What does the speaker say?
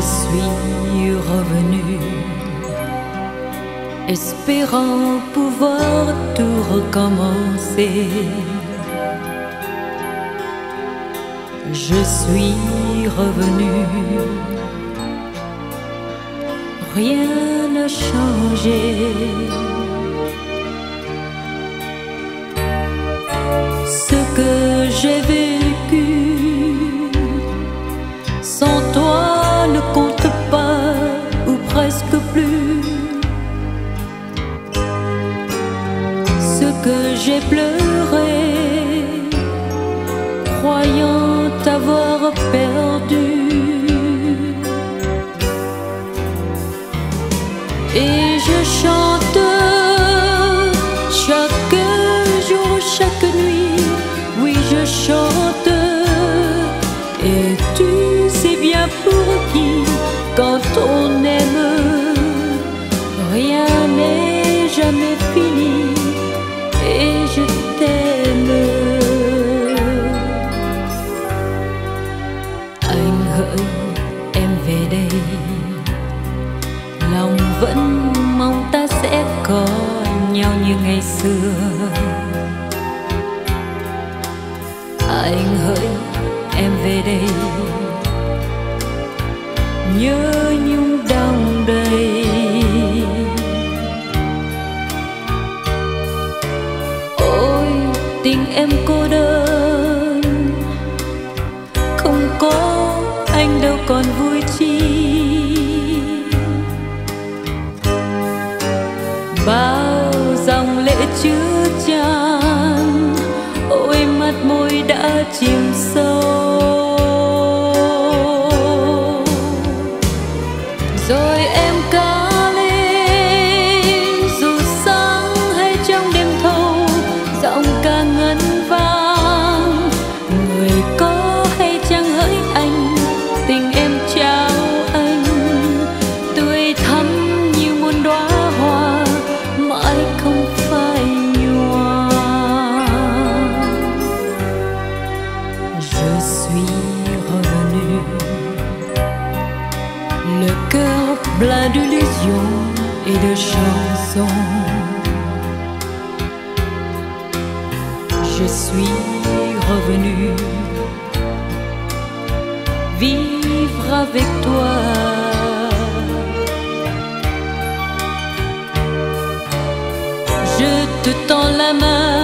suis revenu, espérant pouvoir tout recommencer. Je suis revenu, rien n'a changé. Ce que j'ai vécu sans toi ne compte pas, ou presque plus. Ce que j'ai pleuré, croyant t'avoir perdu. Et je chante chaque jour, chaque nuit, oui je chante. Et tu sais bien pour qui, quand on aime, rien n'est jamais fini. Et je t'aime. Anh hỡi em về đây, lòng vẫn mong ta sẽ có nhau như ngày xưa. Anh hỡi em về đây, nhớ nhung đong đầy. Ôi tình em cô đơn, không có anh đâu còn vui chi. Bao dòng lệ chứa chan, ôi mắt môi đã chìm sâu. Rồi em ca lên dù sáng hay trong đêm thâu, giọng ca ngân vang. Người có hay chăng hỡi anh, tình em trao anh tươi thắm như muôn đóa hoa mãi không phai nhòa. Je suis revenu, le cœur plein d'illusions et de chansons. Je suis revenu vivre avec toi. Je te tends la main,